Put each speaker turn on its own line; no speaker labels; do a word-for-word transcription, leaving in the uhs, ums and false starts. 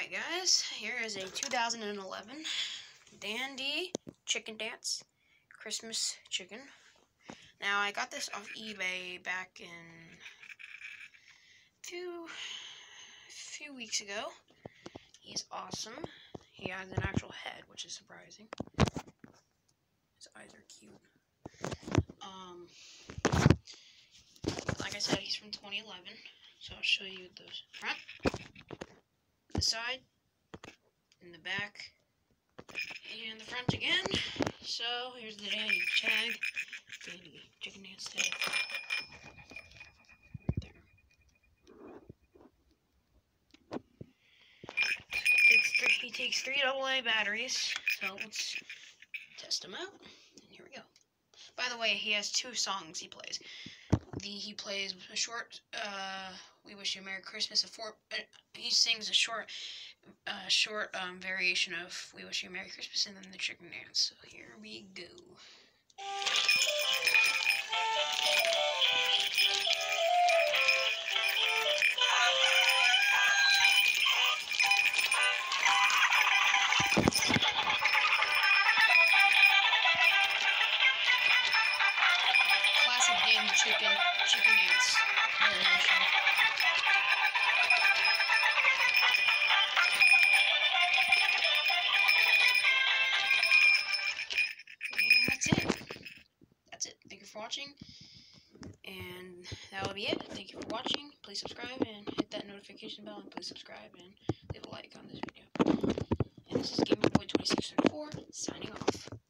Alright guys, here is a two thousand eleven Dandee Chicken Dance Christmas chicken. Now I got this off eBay back in a few, few weeks ago. He's awesome. He has an actual head, which is surprising. His eyes are cute. Um, like I said, he's from twenty eleven, so I'll show you the front, the side, and the back, and the front again. So here's the Dandee tag, Dandee Chicken Dance tag. There. Takes three, he takes three double A batteries, so let's test them out. And here we go. By the way, he has two songs he plays. The he plays a short uh, "We Wish You a Merry Christmas." A four, uh, he sings a short, uh, short um, variation of "We Wish You a Merry Christmas," and then the chicken dance. So here we go. Classic Dandee chicken chicken dance variation. And that's it. That's it. Thank you for watching. And that will be it. Thank you for watching. Please subscribe and hit that notification bell, and please subscribe and leave a like on this video. And this is Gamer Boy twenty-six thirty-four signing off.